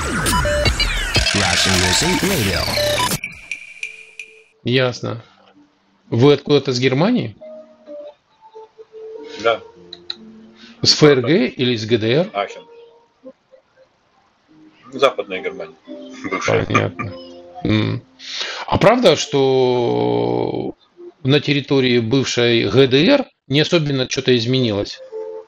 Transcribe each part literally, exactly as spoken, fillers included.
Russian Music Radio. Ясно. Вы откуда-то с Германии? Да. С ФРГ или из ГДР? Ахен. Западная Германия. Бывшая. Понятно. М. А правда, что на территории бывшей ГДР не особенно что-то изменилось?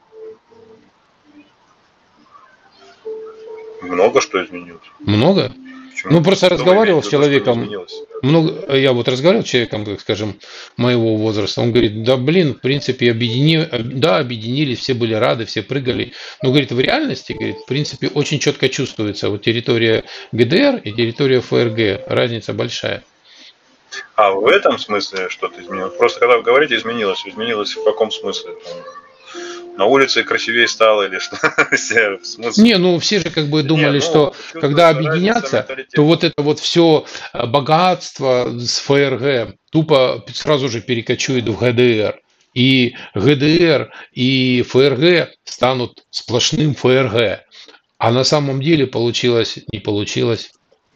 Много что изменилось. Много? Почему? Ну, просто Что вы разговаривал с имеете в виду, что человеком, изменилось? много, я вот разговаривал с человеком, так скажем, моего возраста, он говорит, да блин, в принципе, объедини... да, объединились, все были рады, все прыгали, но, говорит, в реальности, говорит, в принципе, очень четко чувствуется вот территория ГДР и территория ФРГ, разница большая. А в этом смысле что-то изменилось? Просто когда вы говорите изменилось, изменилось в каком смысле? Там, на улице красивее стало или что? В смысле? Не, ну все же как бы думали, Не, ну, что когда чувствуется разница объединятся, менталитета. то вот это вот все богатство с ФРГ тупо сразу же перекочует в ГДР. И ГДР и ФРГ станут сплошным ФРГ. А на самом деле получилось, не получилось.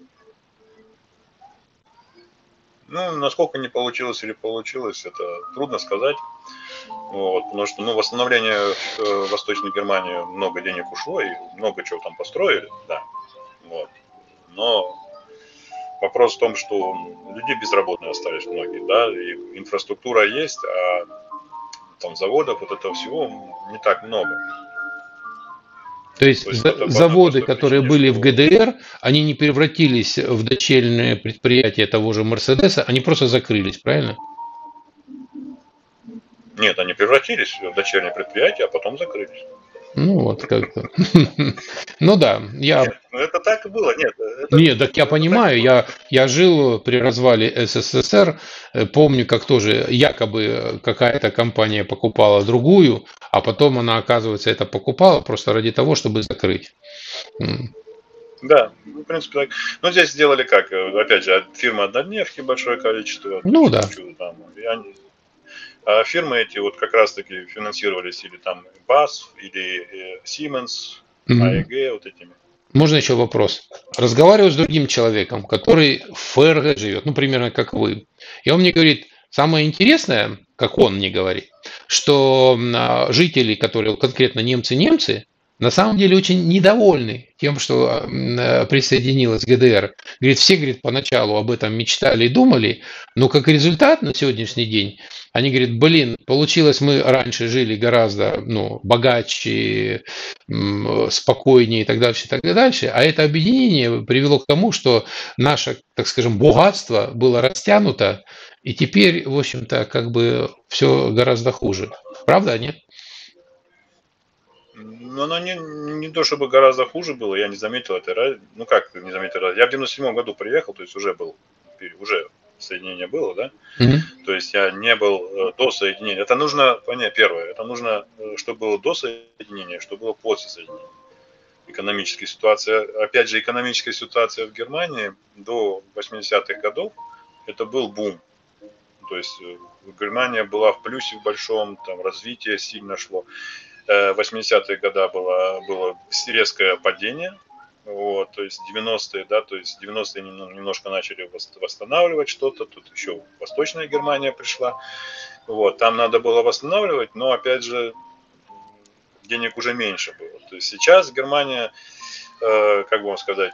Ну, насколько не получилось или получилось, это трудно сказать. Вот, потому что ну, восстановление э, Восточной Германии много денег ушло и много чего там построили, да. Вот. Но вопрос в том, что люди безработные остались многие, да, и инфраструктура есть, а там заводов, вот этого всего не так много. То есть, То есть за- это по одной заводы, простой которые причине, были в что ГДР, они не превратились в дочерние предприятия того же Мерседеса, они просто закрылись, правильно? нет, они превратились в дочерние предприятия, а потом закрылись. Ну вот как-то. Ну да, я Нет, ну это так и было, нет, это, нет, так я это так и понимаю, было. я, я жил при развале СССР, э, помню, как тоже якобы какая-то компания покупала другую, а потом она, оказывается, это покупала просто ради того, чтобы закрыть. М. Да, ну, в принципе, так. Но здесь сделали как? э, Опять же, от фирмы однодневки большое количество, Ну чудо, да. чудо там. И они- а фирмы эти вот как раз-таки финансировались или там БАСФ, или э, Siemens, Мгм. АЭГ, вот этими. Можно еще вопрос? Разговариваю с другим человеком, который в ФРГ живет, ну, примерно как вы. И он мне говорит, самое интересное, как он мне говорит, что м, а, жители, которые вот конкретно немцы-немцы, на самом деле очень недовольны тем, что м, э, присоединилась ГДР. Говорит, все, говорит, поначалу об этом мечтали и думали, но как результат на сегодняшний день, они говорят, блин, получилось, мы раньше жили гораздо ну, богаче, м, спокойнее и так дальше, и так дальше. А это объединение привело к тому, что наше, так скажем, богатство было растянуто, и теперь, в общем-то, как бы все гораздо хуже. Правда, нет? Но оно не, не то чтобы гораздо хуже было, я не заметил этой разницы. Ну как не заметил разницы? Я в девяносто седьмом году приехал, то есть уже был, уже соединение было, да? Мгм. То есть я не был э, до соединения. Это нужно понять, первое, это нужно, э, что было до соединения, что было после соединения. Экономическая ситуация, опять же, экономическая ситуация в Германии до восьмидесятых годов, это был бум. То есть э, Германия была в плюсе в большом, там развитие сильно шло. Э, восьмидесятые годы было, было резкое падение. Вот, то есть девяностые, да, то есть девяностые немного- немножко начали вос- восстанавливать что-то, тут еще Восточная Германия пришла, вот, там надо было восстанавливать, но опять же денег уже меньше было. То есть сейчас Германия, э, как бы вам сказать,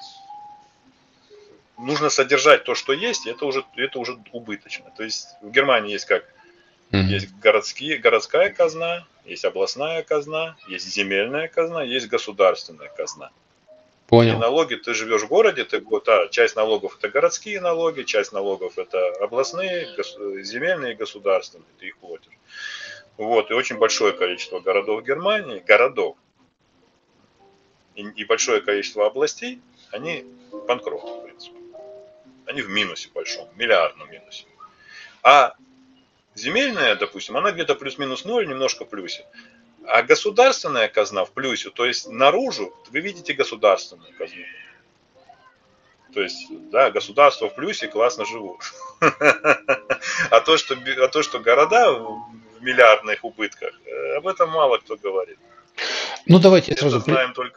нужно содержать то, что есть, и это уже, это уже убыточно. То есть в Германии есть как? Мгм. Есть городские, городская казна, есть областная казна, есть земельная казна, есть государственная казна. И Понял. налоги, ты живешь в городе, ты, вот, да, часть налогов это городские налоги, часть налогов это областные, гос- земельные и государственные, ты их платишь. Вот, и очень большое количество городов Германии, городов, и, и большое количество областей, они банкроты, в принципе. Они в минусе большом, миллиардном минусе. А земельная, допустим, она где-то плюс-минус ноль, немножко в плюсе. А государственная казна в плюсе, то есть наружу вы видите государственную казну. То есть, да, государство в плюсе классно живут. А то, что, би- а то, что города в в миллиардных убытках, э, об этом мало кто говорит. Ну, давайте я Это сразу при- знаем только мы.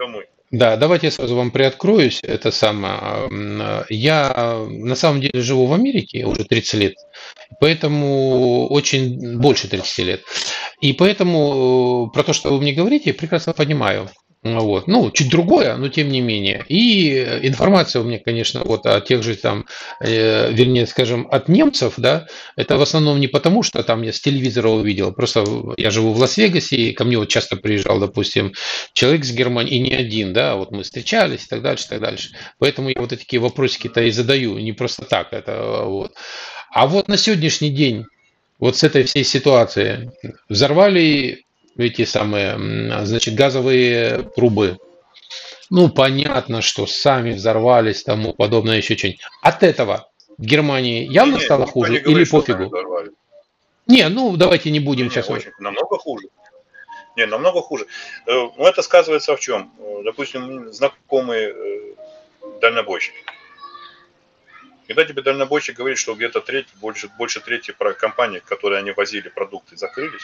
Да, давайте я сразу вам приоткроюсь. Это самое. м, Я на самом деле живу в Америке уже тридцать лет, поэтому очень больше тридцати лет. И поэтому э, про то, что вы мне говорите, я прекрасно понимаю. Ну вот. Ну, чуть другое, но тем не менее. И э, информация у меня, конечно, вот о тех же там, э, вернее, скажем, от немцев, да, это в основном не потому, что там я с телевизора увидел, просто я живу в Лас-Вегасе, и ко мне вот часто приезжал, допустим, человек с Германии, и не один, да, вот мы встречались и так дальше, и так дальше. Поэтому я вот такие вопросики-то и задаю, не просто так это вот. А вот на сегодняшний день вот с этой всей ситуации взорвали эти самые, м, значит, газовые трубы. Ну, понятно, что сами взорвались, тому подобное, еще что-нибудь. От этого в Германии явно Не-не, стало никто хуже не или говорит, что сами пофигу? взорвали. Не, ну давайте не будем Не-не, сейчас. очень, намного хуже. Не, намного хуже. Э, Ну, это сказывается в чем? Э, Допустим, знакомый э, дальнобойщик. Когда тебе дальнобойщик говорит, что где-то треть, больше, больше трети про- компаний, в которые они возили продукты, закрылись.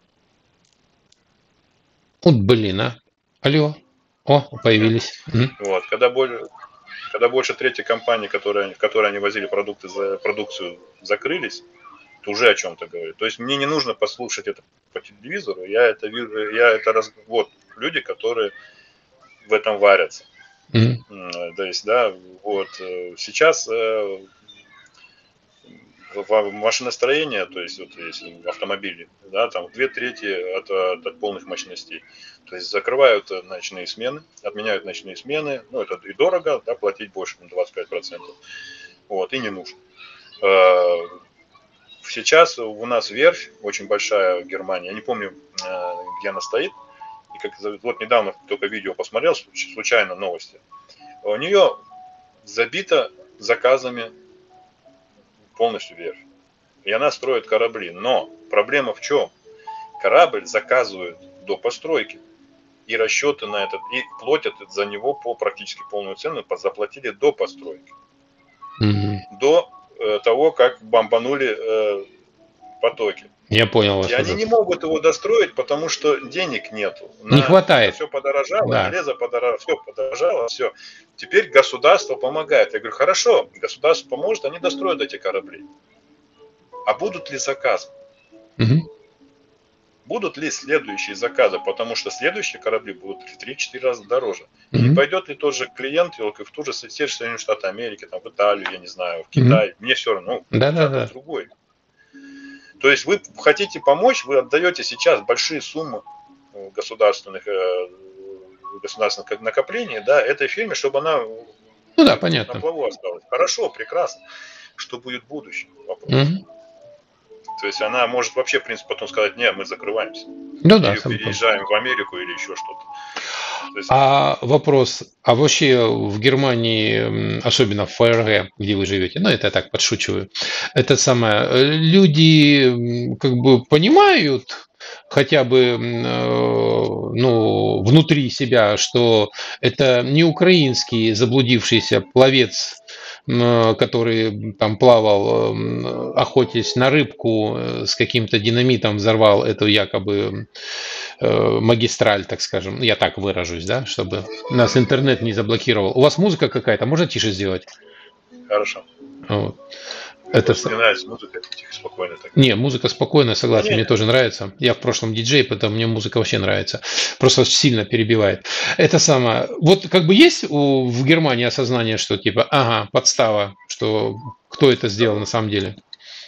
Вот блин, а. Алло. О, Мгм. появились. Мгм. Вот. Когда, более, когда больше трети компаний, которые, в которые они возили продукты, за, продукцию, закрылись, это уже о чем-то говорит. То есть мне не нужно послушать это по телевизору, я это вижу, я это раз, вот люди, которые в этом варятся. Мгм. М, То есть, да, вот э, сейчас э, в машиностроение, то есть вот если в автомобиле, да, там две трети от, от, от полных мощностей. То есть закрывают ночные смены, отменяют ночные смены, ну это и дорого, да, платить больше, чем двадцать пять процентов. Вот, и не нужно. Э, Сейчас у нас верфь очень большая в Германии, я не помню, э, где она стоит, и как вот недавно только видео посмотрел, случайно новости. У нее забито заказами полностью верфь. И она строит корабли. Но проблема в чем? Корабль заказывают до постройки. И расчеты на этот, и платят за него по практически полную цену, заплатили до постройки. Мгм. До э, того, как бомбанули э, потоки. Я понял И вас они уже. не могут его достроить, потому что денег нету. Не На, хватает. все подорожало, Да. железо подорожало, все подорожало, все. Теперь государство помогает. Я говорю, хорошо, государство поможет, они достроят эти корабли. А будут ли заказы? Мгм. Будут ли следующие заказы, потому что следующие корабли будут в три-четыре раза дороже. И не Мгм. пойдет ли тот же клиент в ту же те же Соединенные Штаты Америки, там, в Италию, я не знаю, в Мгм. Китай. Мне все равно, Да, да, запрос да. другой. То есть вы хотите помочь, вы отдаете сейчас большие суммы государственных, государственных накоплений, да, этой фирме, чтобы она Ну да, на понятно. плаву осталась. Хорошо, прекрасно. Что будет в будущем? Вопрос. Мгм. То есть она может вообще, в принципе, потом сказать, нет, мы закрываемся. Ну да, Или сам понял. переезжаем в Америку или еще что-то. То есть, А вопрос, а вообще в Германии, м, особенно в ФРГ, где вы живете, ну это я так подшучиваю, это самое, э, люди м, как бы понимают хотя бы м, э, ну, внутри себя, что это не украинский заблудившийся пловец, м, который там плавал, м, охотясь на рыбку, э, с каким-то динамитом взорвал эту якобы э, магистраль, так скажем. Я так выражусь, да, чтобы нас интернет не заблокировал. У вас музыка какая-то, можно тише сделать? хорошо. Вот. Мне Это просто с- не нравится музыка, тихо, спокойно так. Не, музыка спокойная, Не, согласен, не, мне тоже нравится. Я в прошлом диджей, поэтому мне музыка вообще нравится. Просто сильно перебивает. Это самое. Вот как бы есть у, в Германии осознание, что типа, ага, подстава, что кто это сделал на самом деле?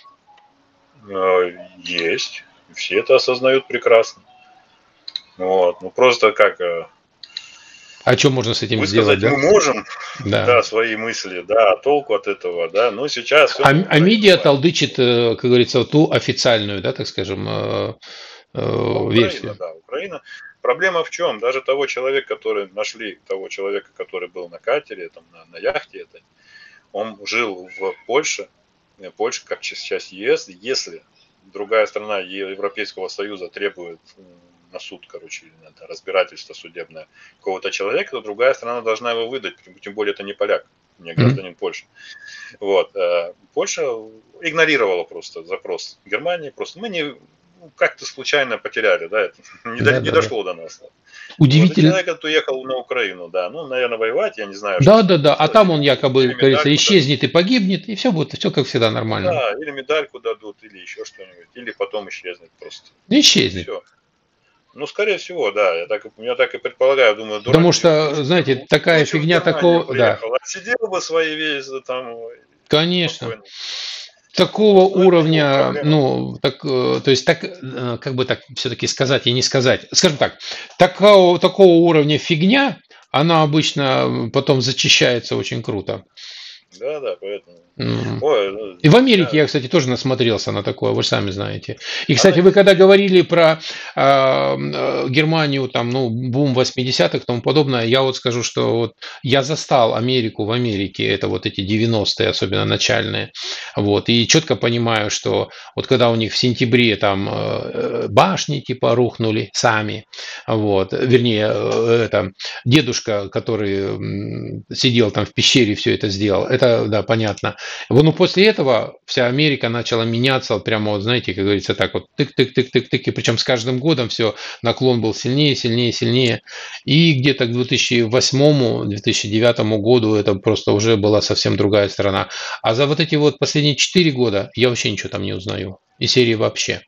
э, есть. Все это осознают прекрасно. Вот. Ну просто как э, А что можно с этим сделать, высказать да? мы можем, Да. да, свои мысли, да, а толку от этого, да. Но сейчас все А, на а Украину медиа свалится. толдычит, э, как говорится, ту официальную, да, так скажем, э, Ну, э, Украина, версию. да, Украина. Проблема в чем? Даже того человека, который нашли, того человека, который был на катере, там, на, на яхте, это, он жил в Польше, э, Польша как часть ЕС, если другая страна Европейского Союза требует м, на суд, короче, или на разбирательство судебное какого-то человека, то другая страна должна его выдать, тем более это не поляк, не Мгм. гражданин Польши. Вот. э, Польша игнорировала просто запрос Германии, просто мы не, ну, как-то случайно потеряли, да, это не, до, Да, не да, да. дошло до нас. Вот. И Удивительно. человек этот уехал на Украину, да, ну, наверное, воевать, я не знаю, что Да, с да, ним да. А сделать, там или, он якобы, или как говорится, медальку дадут, исчезнет и погибнет, и все будет, все как всегда нормально. да, или медальку дадут, или еще что-нибудь, или потом исчезнет просто. Исчезнет. Все. Ну, скорее всего, да, я так, я так и предполагаю, думаю, дурак. Потому что, знаете, такая лучше в фигня Германию такого, да, приехал, отсидел бы свои вещи там, конечно. спокойно. Такого Вот. Но это его уровня, проблема. ну, так, э, то есть, так, э, как бы так все-таки сказать и не сказать. Скажем так, такого, такого уровня фигня, она обычно потом зачищается очень круто. Да, да, поэтому. М. Ой, ну, И в Америке я- я, кстати, тоже насмотрелся на такое, вы же сами знаете. И, Она кстати, вы когда действительно- говорили про а, э, Германию, там, ну, бум восьмидесятых и тому подобное, я вот скажу, что вот я застал Америку в Америке, это вот эти девяностые, особенно начальные, вот, и четко понимаю, что вот когда у них в сентябре там э, башни типа рухнули сами, вот, вернее, э, это дедушка, который м, сидел там в пещере, все это сделал, это, да, понятно. Вот, ну, после этого вся Америка начала меняться, вот прямо, вот, знаете, как говорится, так вот, тык-тык-тык-тык-тык, и причем с каждым годом все, наклон был сильнее, сильнее, сильнее. И где-то к две тысячи восьмому - две тысячи девятому году это просто уже была совсем другая страна. А за вот эти вот последние четыре года я вообще ничего там не узнаю. И серии вообще.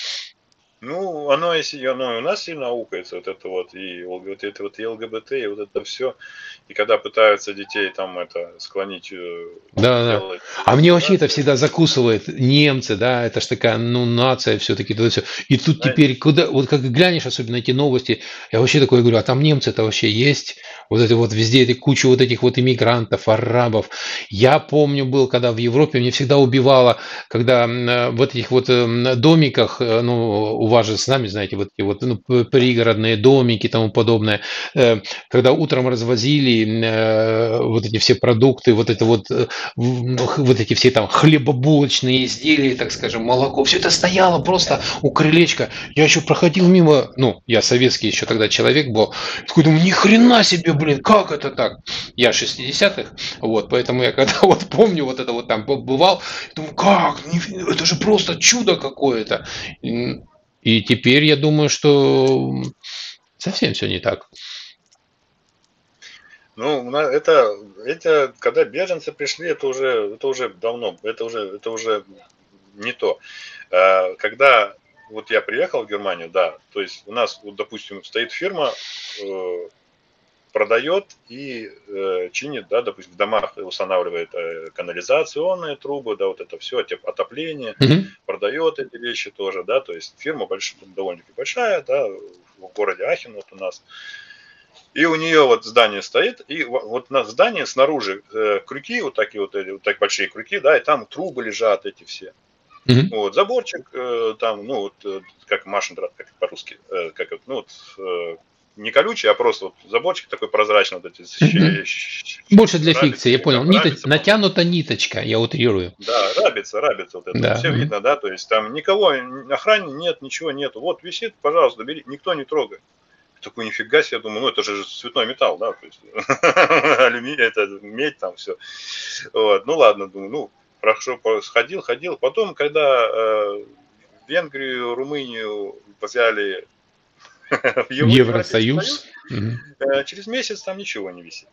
Ну, оно, если оно и у нас сильно аукается, вот это вот, и вот это вот и ЛГБТ, и вот это все. И когда пытаются детей там это склонить, э, Да, да. делать, А мне вообще это да, всегда закусывает. Немцы, да, это ж такая, ну, нация все-таки. Все. И тут знаете, теперь, куда, вот как глянешь, особенно эти новости, я вообще такой говорю, а там немцы-то вообще есть? Вот это вот везде, эти куча вот этих вот иммигрантов, арабов. Я помню, был, когда в Европе, мне всегда убивало, когда м, э, в этих вот э, домиках, э, ну, у вас же сами знаете, вот эти вот ну, п- пригородные домики и тому подобное, э, когда утром развозили э, вот эти все продукты, вот это вот, э, в- вот эти все там хлебобулочные изделия, так скажем, молоко, все это стояло просто у крылечка. Я еще проходил мимо, ну, я советский еще тогда человек был, такой думаю, ни хрена себе, блин, как это так? Я шестидесятых, вот, поэтому я когда вот помню, вот это вот там бывал, думаю, как, Нифи- это же просто чудо какое-то. И и теперь я думаю, что совсем все не так. ну, на- это, это, когда беженцы пришли, это уже, это уже давно, это уже, это уже не то. А, Когда вот я приехал в Германию, да, то есть у нас, вот, допустим, стоит фирма, э, продает и э, чинит, да, допустим, в домах устанавливает э, канализационные трубы, да, вот это все, отопление, Мгм. продает эти вещи тоже, да, то есть фирма больш, довольно-таки большая, да, в городе Ахен вот у нас. И у нее вот здание стоит, и во- вот на здании снаружи э, крюки, вот такие вот, эти, вот так большие крюки, да, и там трубы лежат эти все. Мгм. Вот, заборчик э, там, ну, вот, э, как машиндрат, как по-русски, э, как вот, ну, вот, э, не колючий, а просто вот заборчик такой прозрачный, вот эти Мгм. щ- щ- Больше для рабицы, фикции, я понял. раб- Нита- рабица, по-моему. натянута ниточка, я утрирую. Да, рабица, рабица вот это. Вот Да. все Мгм. видно, да, то есть там никого, охраны нет, ничего нету. Вот висит, пожалуйста, бери, никто не трогает. Такой, нифига себе, я думаю, ну это же цветной металл, да, то есть алюминий, это медь там все. Вот, ну ладно, думаю, ну хорошо, по- сходил, ходил. Потом, когда э, Венгрию, Румынию взяли в В Ево- Европейский Союз, Евросоюз. Мгм. э, через месяц там ничего не висит.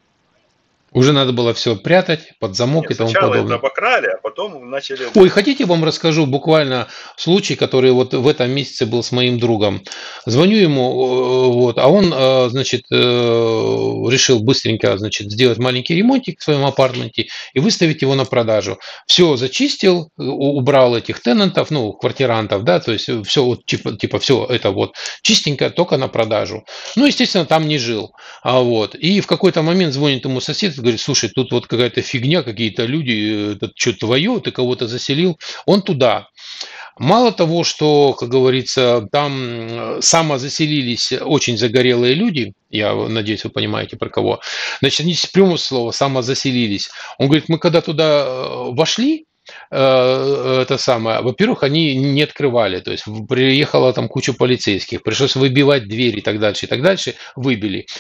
Уже надо было все прятать под замок Нет, и тому сначала это подобное. обокрали, а потом начали... Ой, хотите, я вам расскажу буквально случай, который вот в этом месяце был с моим другом. Звоню ему, э, вот, а он, э, значит, э, решил быстренько, значит, сделать маленький ремонтик в своем апартаменте и выставить его на продажу. Все зачистил, у- убрал этих тенантов, ну, квартирантов, да, то есть все вот типа, типа все это вот чистенько, только на продажу. Ну, естественно, там не жил. А вот. И в какой-то момент звонит ему сосед и говорит, слушай, тут вот какая-то фигня, какие-то люди, э, это что твое, ты кого-то заселил. Он туда. Мало того, что, как говорится, там м, самозаселились очень загорелые люди, я надеюсь, вы понимаете, про кого. Значит, они с прямого слова самозаселились. Он говорит, мы когда туда э, вошли, э, это самое, во-первых, они не открывали, то есть в- приехала там куча полицейских, пришлось выбивать дверь и так дальше, и так дальше, выбили.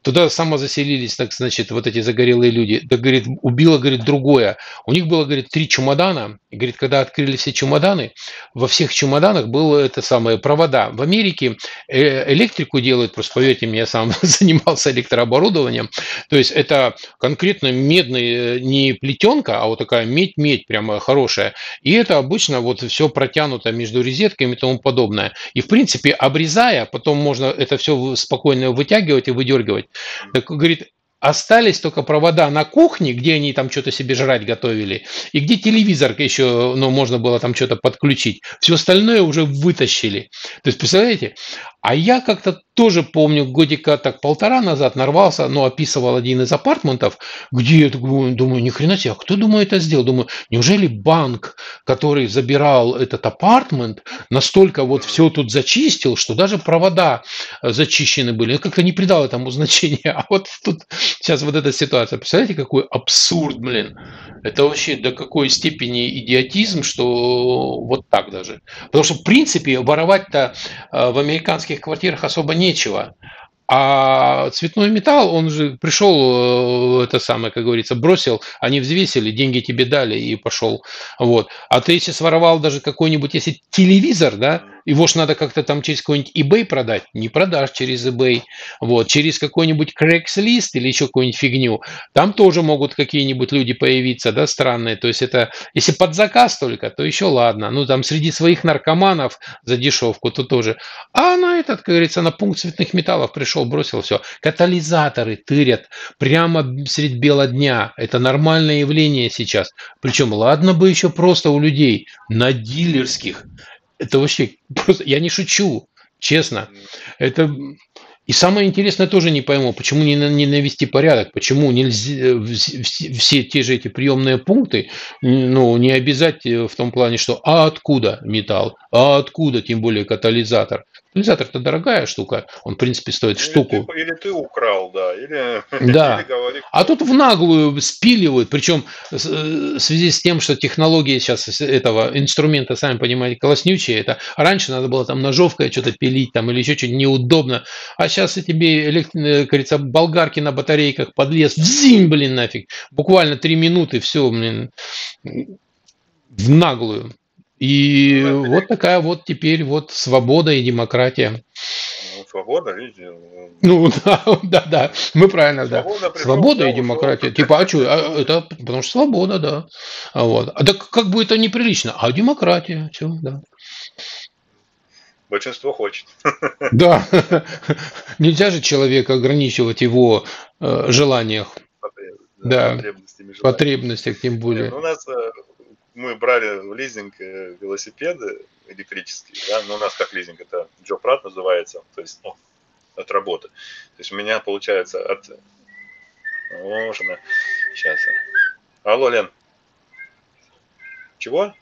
Туда самозаселились, так значит, вот эти загорелые люди. Да, говорит, убило, говорит, другое. У них было, говорит, три чемодана. И, говорит, когда открыли все чемоданы, во всех чемоданах было это самое провода. В Америке э, электрику делают, просто поверьте мне, я сам занимался электрооборудованием. То есть это конкретно медный, не плетенка, а вот такая медь-медь прямо хорошая. И это обычно вот все протянуто между розетками и тому подобное. И, в принципе, обрезая, потом можно это все спокойно вытягивать и выдергивать. Так, говорит, остались только провода на кухне, где они там что-то себе жрать готовили, и где телевизор еще, ну, можно было там что-то подключить. Все остальное уже вытащили. То есть, представляете? А я как-то тоже помню, годика так полтора назад нарвался, ну, описывал один из апартментов, где я думаю, думаю, ни хрена себе, а кто, думаю, это сделал? Думаю, неужели банк, который забирал этот апартмент, настолько вот все тут зачистил, что даже провода зачищены были. Я как-то не придал этому значения. А вот тут сейчас вот эта ситуация. Представляете, какой абсурд, блин. Это вообще до какой степени идиотизм, что вот так даже. Потому что, в принципе, воровать-то в американских квартирах особо нечего. А цветной металл, он же пришел, это самое, как говорится, бросил, они взвесили, деньги тебе дали и пошел. Вот. А ты если своровал даже какой-нибудь, если телевизор, да, его ж надо как-то там через какой-нибудь eBay продать, не продашь через eBay, вот, через какой-нибудь Craigslist или еще какую-нибудь фигню, там тоже могут какие-нибудь люди появиться, да, странные, то есть это, если под заказ только, то еще ладно, ну там среди своих наркоманов за дешевку, то тоже. А на этот, как говорится, на пункт цветных металлов пришел, бросил все. Катализаторы тырят прямо средь бела дня. Это нормальное явление сейчас. Причем, ладно бы еще просто у людей на дилерских. Это вообще просто, я не шучу, честно. Это... И самое интересное тоже не пойму, почему не, не навести порядок, почему нельзя все, все те же эти приемные пункты, ну, не обязать в том плане, что а откуда металл, а откуда тем более катализатор. Катализатор-то дорогая штука, он в принципе стоит Или штуку. ты, или ты украл, да, или, Да. или говори. А тут в наглую спиливают, причем в связи с тем, что технологии сейчас этого инструмента, сами понимаете, колоснючие, это раньше надо было там ножовкой что-то пилить там или еще что-то неудобно, а сейчас и тебе, элект... говорится, болгарки на батарейках подлез, взим, блин, нафиг, буквально три минуты, все, блин, в наглую. И ну, вот такая вот теперь вот свобода и демократия. Ну, свобода, видите. Ну, да, да, да, мы правильно, свобода да. Свобода и демократия. Ушел. Типа, а что, а, это потому что свобода, да. А вот. А так как бы это неприлично, а демократия, все, да. Большинство хочет. Да. Нельзя же человека ограничивать в его э, желаниях. Да, потребностями, потребностях, тем более. Нет, ну, у нас мы брали в лизинг велосипеды электрические, да, но у нас как лизинг, это Джо Прат называется, то есть, ну, от работы. То есть у меня получается от... Можно... Сейчас. Алло, Лен. Чего?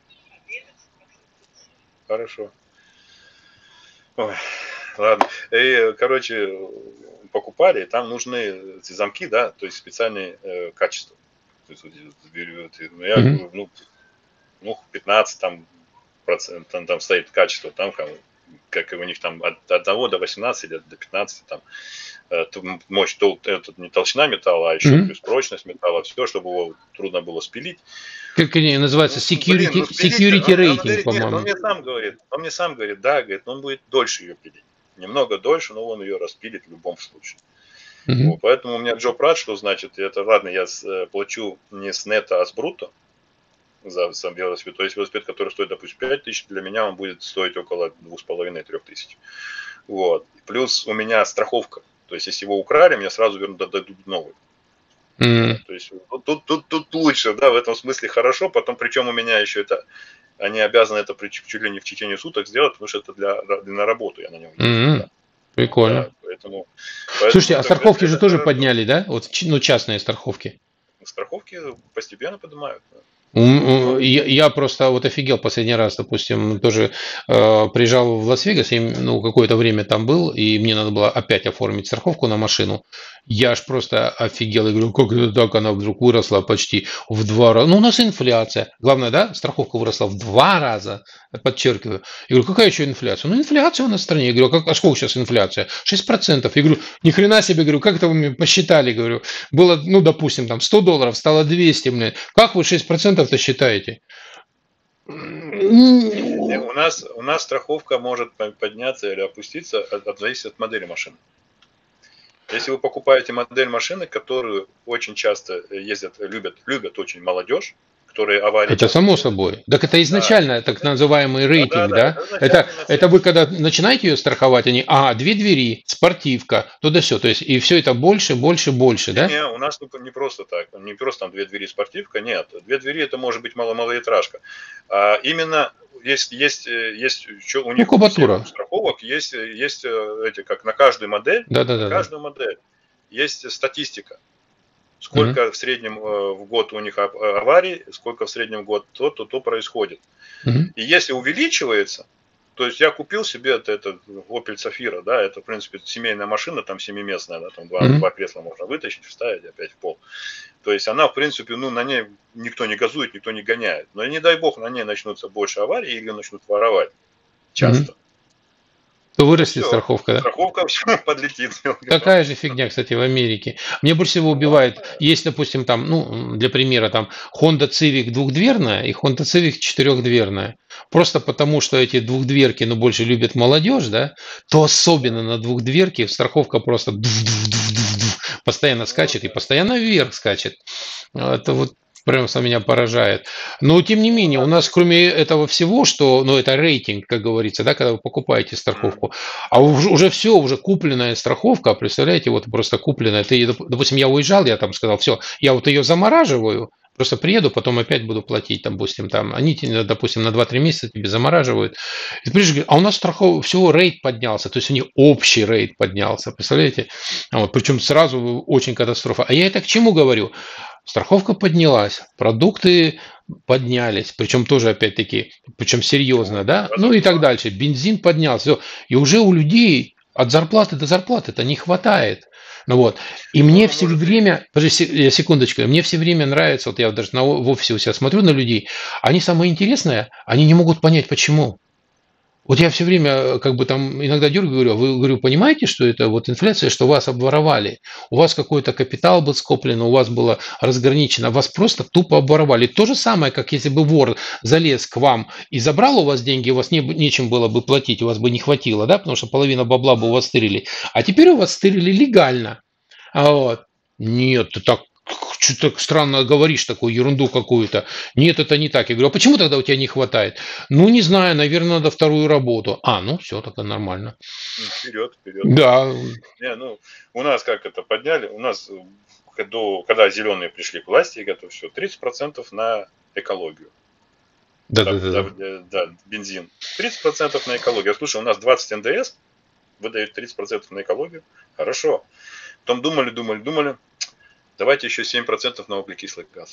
Хорошо. Ой, ладно. И, короче, покупали, там нужны эти замки, да, то есть специальные э, качества. То есть, ну, я говорю, ну, ну, пятнадцать там, процентов там, там стоит качество, там как у них там от одного до восемнадцати или до пятнадцати там мощь, это не толщина металла, а еще mm-hmm. плюс прочность металла, все, чтобы его трудно было спилить. Как они называются? Security, Блин, ну, security он, rating, он, по-моему. Он мне сам говорит, он мне сам говорит, да, говорит, он будет дольше ее пилить. Немного дольше, но он ее распилит в любом случае. Mm-hmm. Вот, поэтому у меня Джо Прат, что значит, это ладно, я с, плачу не с нета, а с бруто за сам велосипед. То есть велосипед, который стоит, допустим, пять тысяч, для меня он будет стоить около двух с половиной — трёх тысяч. Вот. Плюс у меня страховка. То есть, если его украли, мне сразу вернут, дадут новый. Mm-hmm. То есть, тут, тут, тут лучше, да, в этом смысле хорошо. Потом, причем у меня еще это, они обязаны это чуть ли не в течение суток сделать, потому что это для, для на работу я на нем. Mm-hmm. Да. Прикольно. Да, поэтому, Слушайте, поэтому, а страховки же тоже это... подняли, да? Вот, ну, частные страховки. Страховки постепенно поднимают. Да. Я, я просто вот офигел последний раз, допустим, тоже э, приезжал в Лас-Вегас, и, ну, какое-то время там был, и мне надо было опять оформить страховку на машину. Я аж просто офигел. Я говорю, как это так, она вдруг выросла почти в два раза. Ну, у нас инфляция. Главное, да, страховка выросла в два раза, подчеркиваю. Я говорю, какая еще инфляция? Ну, инфляция у нас в стране. Я говорю, а, как, а сколько сейчас инфляция? шесть процентов. Я говорю, ни хрена себе, говорю, как это вы мне посчитали? Говорю, было, ну, допустим, там сто долларов, стало двести, блин. Как вы шесть процентов-то считаете? У нас, у нас страховка может подняться или опуститься, от, от, зависит от модели машины. Если вы покупаете модель машины, которую очень часто ездят, любят, любят очень молодежь, которые аварии... Это само собой. Так это изначально да. так называемый рейтинг, да? да, да? Это, это, это вы когда начинаете ее страховать, они, а, две двери, спортивка, туда все, то есть и все это больше, больше, больше, да? Не, у нас не просто так, не просто там две двери, спортивка, нет. Две двери это может быть маломалоэтражка. А именно есть, есть, есть у них ну, у страховок есть, есть эти, как на каждую модель, да, да, да, на каждую да. модель есть статистика. Сколько mm-hmm. в среднем в год у них аварий, сколько в среднем в год то, то, то происходит. Mm-hmm. И если увеличивается, то есть я купил себе это, это Opel Zafira, да, это в принципе семейная машина, там семиместная, да, там два, mm-hmm. два кресла можно вытащить, вставить опять в пол. То есть она в принципе, ну на ней никто не газует, никто не гоняет. Но не дай бог на ней начнутся больше аварий или начнут воровать часто. Mm-hmm. То вырастет все, страховка, да? Страховка все подлетит. Такая же фигня, кстати, в Америке. Мне больше всего убивает, есть, допустим, там, ну, для примера, там, Honda Civic двухдверная и Honda Civic четырехдверная. Просто потому, что эти двухдверки, ну, больше любят молодежь, да, то особенно на двухдверке страховка просто постоянно скачет и постоянно вверх скачет. Это вот прям меня поражает. Но, тем не менее, у нас, кроме этого всего, что, ну, это рейтинг, как говорится, да, когда вы покупаете страховку, а уже, уже все, уже купленная страховка, представляете, вот просто купленная, ты, допустим, я уезжал, я там сказал, все, я вот ее замораживаю, просто приеду, потом опять буду платить, там, допустим, там, они, допустим, на два-три месяца тебе замораживают. И ты говоришь, а у нас страховка, всего рейд поднялся, то есть у них общий рейд поднялся, представляете? Вот, причем сразу очень катастрофа. А я это к чему говорю? Страховка поднялась, продукты поднялись, причем тоже опять-таки, причем серьезно, да, ну и так дальше. Бензин поднялся, и уже у людей от зарплаты до зарплаты это не хватает. Ну вот, и мне все время, подожди, секундочку, мне все время нравится, вот я даже на, в офисе у себя смотрю на людей, они самое интересное, они не могут понять, почему. Вот я все время как бы там иногда дергаю, говорю, вы, говорю, понимаете, что это вот инфляция, что вас обворовали, у вас какой-то капитал был скоплен, у вас было разграничено, вас просто тупо обворовали. То же самое, как если бы вор залез к вам и забрал у вас деньги, у вас не, нечем было бы платить, у вас бы не хватило, да, потому что половина бабла бы у вас стырили, а теперь у вас стырили легально. А вот. Нет, ты так что-то странно говоришь, такую ерунду какую-то. Нет, это не так. Я говорю, а почему тогда у тебя не хватает? Ну, не знаю, наверное, надо вторую работу. А, ну, все, тогда нормально. Вперед, вперед. Да. Не, ну, у нас как это подняли, у нас, до, когда зеленые пришли к власти, это все, тридцать процентов на экологию. Да, да, да, да, да, да, бензин. тридцать процентов на экологию. Слушай, у нас двадцать эн дэ эс, выдают тридцать процентов на экологию. Хорошо. Потом думали, думали, думали. Давайте еще семь процентов на углекислый газ.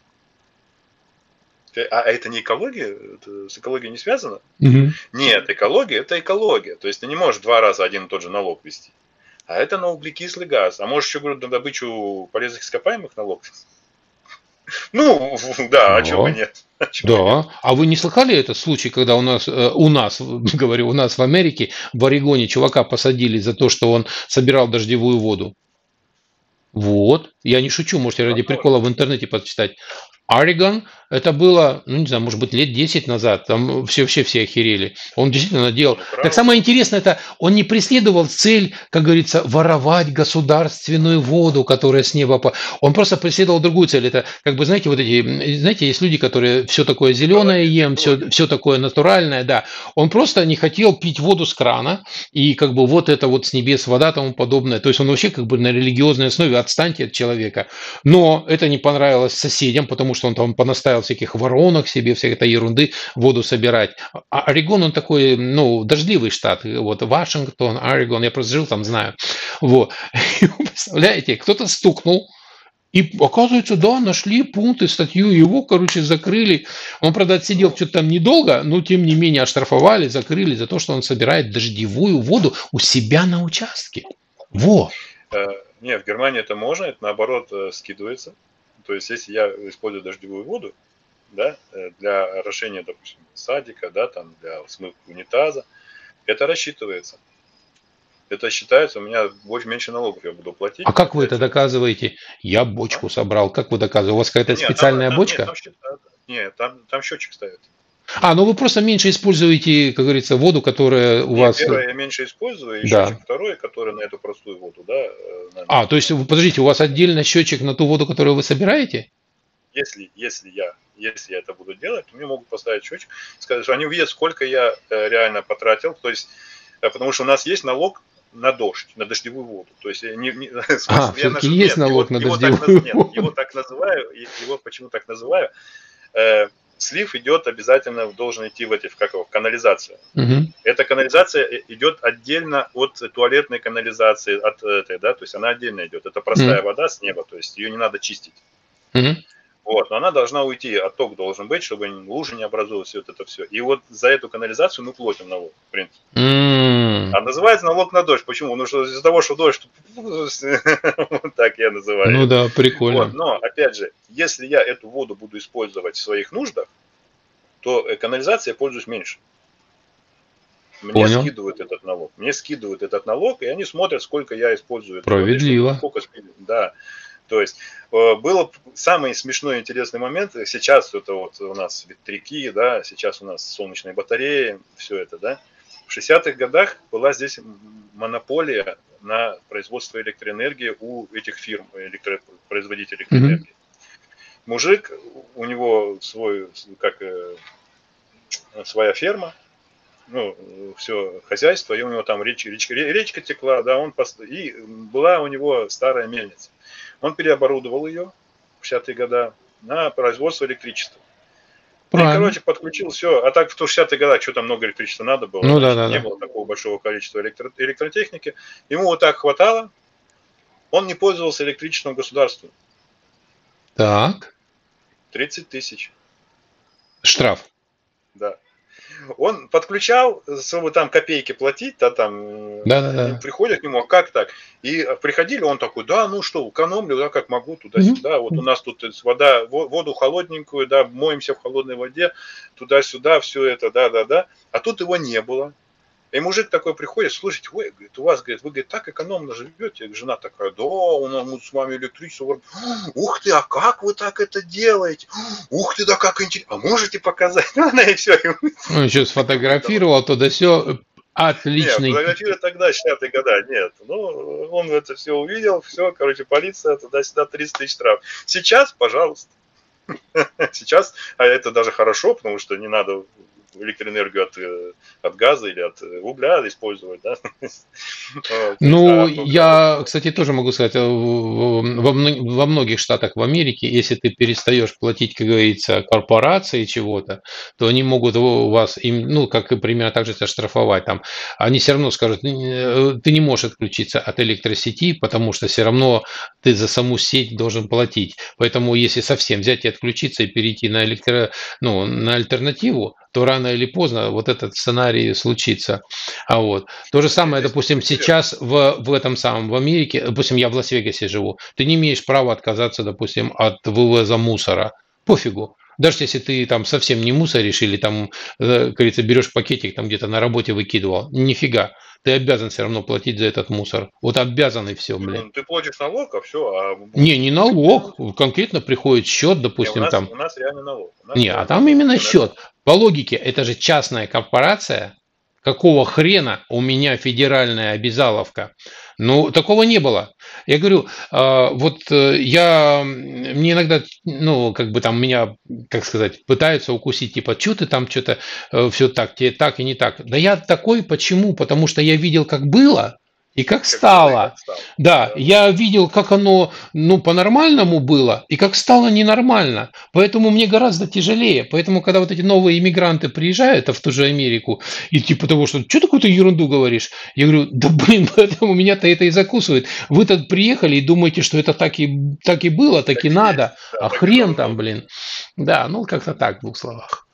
А это не экология? Это с экологией не связано? Угу. Нет, экология – это экология. То есть ты не можешь два раза один и тот же налог ввести. А это на углекислый газ. А можешь еще, говорю, на добычу полезных ископаемых налог? Ну, да, а чего нет? Да. А вы не слыхали этот случай, когда у нас, у нас, говорю, у нас в Америке, в Орегоне чувака посадили за то, что он собирал дождевую воду? Вот, я не шучу, можете ради прикола в интернете почитать. Орегон, это было, ну не знаю, может быть, лет десять назад, там все, все, все охерели. Он действительно делал. Так самое интересное, это он не преследовал цель, как говорится, воровать государственную воду, которая с неба. По... Он просто преследовал другую цель. Это, как бы, знаете, вот эти, знаете, есть люди, которые все такое зеленое ем, все, все такое натуральное, да. Он просто не хотел пить воду с крана, и как бы вот это вот с небес вода, тому подобное. То есть он вообще как бы на религиозной основе, отстаньте от человека. Но это не понравилось соседям, потому что он там понаставил всяких воронок себе, всякой этой ерунды, воду собирать. А Орегон, он такой, ну, дождливый штат. Вот Вашингтон, Орегон, я просто жил там, знаю. Вот. И, представляете, кто-то стукнул, и, оказывается, да, нашли пункты, статью, его, короче, закрыли. Он, правда, отсидел что-то там недолго, но, тем не менее, оштрафовали, закрыли за то, что он собирает дождевую воду у себя на участке. Во! Не, в Германии это можно, это наоборот э, скидывается. То есть, если я использую дождевую воду, да, э, для орошения, допустим, садика, да, там, для смывки унитаза, это рассчитывается. Это считается, у меня больше, меньше налогов я буду платить. А как вы это Опять же. доказываете? Я бочку собрал. Как вы доказываете? У вас какая-то Нет, там, специальная там, бочка? нет, там, счет- нет, там, там счетчик ставят. А, ну вы просто меньше используете, как говорится, воду, которая у Нет, вас... первое я меньше использую, и Да. счетчик второй, который на эту простую воду, да. э, на- А, то есть, вы- подождите, у вас отдельно счетчик на ту воду, которую вы собираете? Если, если я, если я это буду делать, то мне могут поставить счетчик, сказать, что они увидят, сколько я э, реально потратил, то есть, э, потому что у нас есть налог на дождь, на дождевую воду. То есть, не, не, в смысле, А, я все-таки нажу- есть нет, налог его- на его так дождевую наз- нет, воду. его так называю, и- его почему так называю, э, слив идет обязательно, должен идти в эти, в, как его, в канализацию. Мгм. Эта канализация э, идет отдельно от туалетной канализации, от этой, да, то есть она отдельно идет. Это простая Мгм. вода с неба, то есть ее не надо чистить. Мгм. Вот, но она должна уйти, отток должен быть, чтобы лужи не образовывались, вот это все. И вот за эту канализацию мы платим налог, в принципе. М. А называется налог на дождь. Почему? Ну что из-за того, что дождь, вот так я называю. Ну да, Вот, прикольно. но опять же, если я эту воду буду использовать в своих нуждах, то э, канализацией я пользуюсь меньше. Мне Понял. скидывают этот налог. Мне скидывают этот налог, и они смотрят, сколько я использую. этой воды, Справедливо. сколько скидывают. Да. То есть э, был самый смешной и интересный момент. Сейчас это вот у нас ветряки, да, сейчас у нас солнечные батареи, все это, да. В шестидесятых годах была здесь м- монополия на производство электроэнергии у этих фирм, электропроизводителей Мгм. электроэнергии. Мужик, у него свой, как э, своя ферма, ну, все хозяйство, и у него там речка, речка, речка текла, да, он пост... и была у него старая мельница. Он переоборудовал ее в шестидесятые годы на производство электричества. И, Правильно. короче, подключил все. А так в шестидесятые годы что-то много электричества надо было. Ну да, значит, да, не да. было такого большого количества электро- электротехники. Ему вот так хватало. Он не пользовался электричеством государства. Так. тридцать тысяч. Штраф. Да. Он подключал, чтобы там копейки платить, да, там Да, да, они да. приходят к нему, а как так? И приходили, он такой, да, ну что, экономлю, да, как могу, туда-сюда. Вот у нас тут вода, во- воду холодненькую, да, моемся в холодной воде, туда-сюда, все это, да, да, да. А тут его не было. И мужик такой приходит, слушайте, ой, говорит, у вас, говорит, вы, говорит, так экономно живете. Жена такая, да, у нас мы с вами электричество. Ух ты, а как вы так это делаете? Ух ты, да как интересно. А можете показать? Она и все. Он еще сфотографировал, то да все. Нет, Отличный. фотографировать тогда, шестидесятые годы, нет. Ну, он это все увидел, все, короче, полиция, туда-сюда, тридцать тысяч штраф. Сейчас, пожалуйста. Сейчас, а это даже хорошо, потому что не надо электроэнергию от, э, от газа или от э, угля использовать, да? Вот. Ну, А, ну, я, кстати, тоже могу сказать, э, в- во, мно- во многих штатах в Америке, если ты перестаешь платить, как говорится, корпорации чего-то, то они могут у вас, им, ну, как и примерно так же тебя штрафовать. Там, они все равно скажут, «Э, ты не можешь отключиться от электросети, потому что все равно ты за саму сеть должен платить. Поэтому, если совсем взять и отключиться и перейти на, электро, ну, на альтернативу, то рано или поздно вот этот сценарий случится. А вот. То же самое, здесь допустим, интересно. сейчас в, в этом самом, в Америке, допустим, я в Лас-Вегасе живу, ты не имеешь права отказаться, допустим, от вывоза мусора. Пофигу. Даже если ты там совсем не мусоришь или там, э, как говорится, берешь пакетик, там где-то на работе выкидывал, нифига. Ты обязан все равно платить за этот мусор. Вот обязан и все, блин. Ну, ты платишь налог, а все. А... Не, не налог. Конкретно приходит счет, Не, у, допустим, нас, там. у нас реально налог. У нас Не, а реально там налог. именно У нас- счет. По логике, это же частная корпорация. Какого хрена у меня федеральная обязаловка? Ну, такого не было. Я говорю, а, вот э, я, м, мне иногда, ну, как бы там меня, как сказать, пытаются укусить, типа, что ты там что-то, все так, тебе так и не так. Да я такой, почему? Потому что я видел, как было и как Как стало. было и как стало. Да, Да. я видел, как оно, ну, по-нормальному было, и как стало ненормально. Поэтому мне гораздо тяжелее. Поэтому, когда вот эти новые иммигранты приезжают а в ту же Америку, и типа того, что что такую-то ерунду говоришь? Я говорю, да блин, поэтому меня-то это и закусывает. Вы тут приехали и думаете, что это так и, так и было, так, Так и и надо. есть, да, А так и хрен должно там, быть. блин. Да, ну как-то так, в двух словах.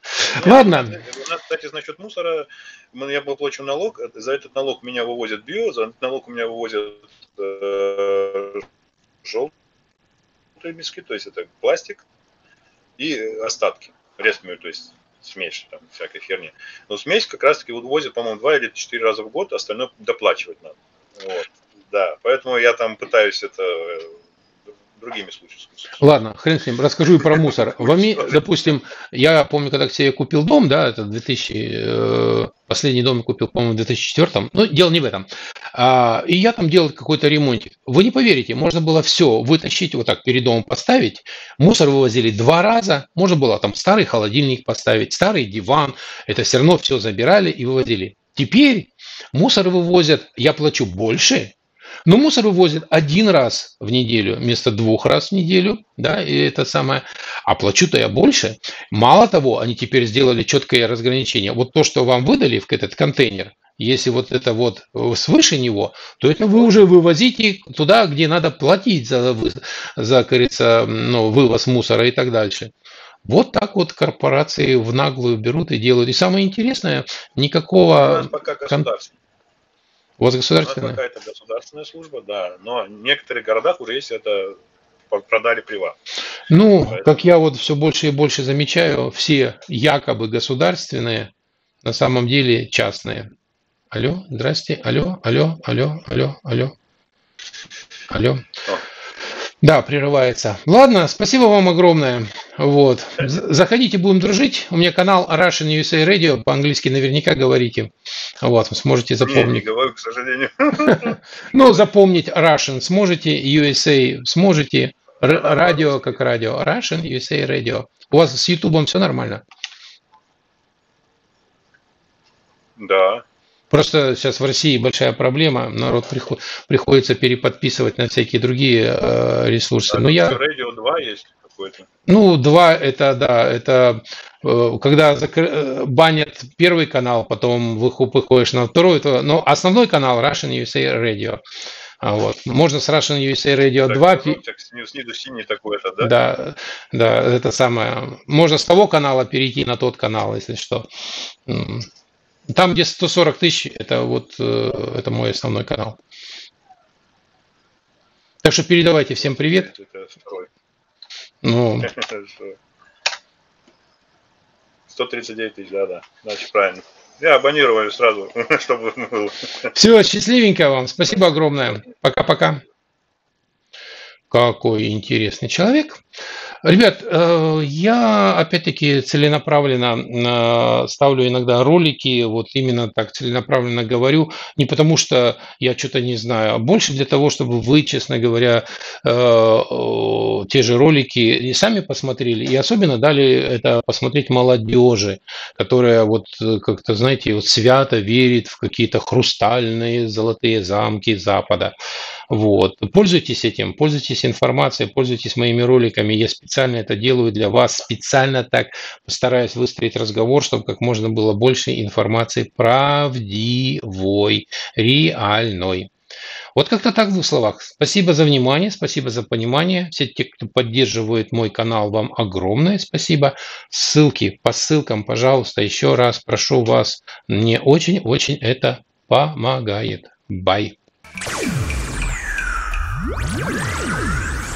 Ладно. У нас, кстати, насчет мусора, я плачу налог, за этот налог меня вывозят био, за этот налог у меня вывозят э, желтые мешки, то есть это пластик и остатки, рестмию, то есть смесь, там, всякой херни. Но смесь как раз-таки вывозят, по-моему, два или четыре раза в год, остальное доплачивать надо. Вот. Да, поэтому я там пытаюсь это другими случаями. Ладно, хрен с ним, расскажу и про мусор. В Ами, допустим, я помню, когда к себе купил дом, да, это две тысячи, э, последний дом я купил, по-моему, в две тысячи четвёртом, но дело не в этом. А, и я там делал какой-то ремонтик. Вы не поверите, можно было все вытащить, вот так перед домом поставить, мусор вывозили два раза, можно было там старый холодильник поставить, старый диван, это все равно все забирали и вывозили. Теперь мусор вывозят, я плачу больше, но мусор вывозят один раз в неделю вместо двух раз в неделю, да, и это самое. А плачу-то я больше. Мало того, они теперь сделали четкое разграничение. Вот то, что вам выдали в этот контейнер, если вот это вот свыше него, то это вы уже вывозите туда, где надо платить за, за кажется, ну, вывоз мусора и так дальше. Вот так вот корпорации в наглую берут и делают. И самое интересное, никакого... У нас пока государственное. У вас государственная? У нас какая-то государственная служба, да, но в некоторых городах уже есть это продали приват. Ну, поэтому... как я вот все больше и больше замечаю, все якобы государственные, на самом деле частные. Алло, здрасте, алло, алло, алло, алло, алло, алло. О. Да, прерывается. Ладно, спасибо вам огромное. Вот. Заходите, будем дружить. У меня канал Russian ю эс эй Radio, по-английски наверняка говорите. Вот, сможете запомнить. Я не говорю, к сожалению. Ну, запомнить Russian сможете, ю эс эй сможете, радио как радио. Russian ю эс эй Radio. У вас с Ютубом все нормально? Да. Просто сейчас в России большая проблема, народ приход, приходится переподписывать на всякие другие э, ресурсы. Да, но я... Радио два есть какой-то. Ну, два это, да, это э, когда закр... банят первый канал, потом выходишь на второй, то... но основной канал Russian ю эс эй Radio. А вот. Можно с Russian ю эс эй Radio так, два... Снизу синий такой-то, да? Да, да, это самое. Можно с того канала перейти на тот канал, если что. Там, где сто сорок тысяч, это вот это мой основной канал. Так что передавайте всем привет. Это второй. Ну. сто тридцать девять тысяч, да, да. Значит, правильно. Я абонирую сразу, чтобы было. Все, счастливенько вам. Спасибо огромное. Пока-пока. Какой интересный человек. Ребят, я опять-таки целенаправленно ставлю иногда ролики, вот именно так целенаправленно говорю, не потому что я что-то не знаю, а больше для того, чтобы вы, честно говоря, те же ролики и сами посмотрели, и особенно дали это посмотреть молодежи, которая вот как-то, знаете, вот свято верит в какие-то хрустальные золотые замки Запада. Вот. Пользуйтесь этим, пользуйтесь информацией, пользуйтесь моими роликами. Я специально это делаю для вас, специально так постараюсь выстроить разговор, чтобы как можно было больше информации правдивой, реальной. Вот как-то так в двух словах. Спасибо за внимание, спасибо за понимание. Все те, кто поддерживает мой канал, вам огромное спасибо. Ссылки по ссылкам, пожалуйста, еще раз прошу вас. Мне очень-очень это помогает. Бай.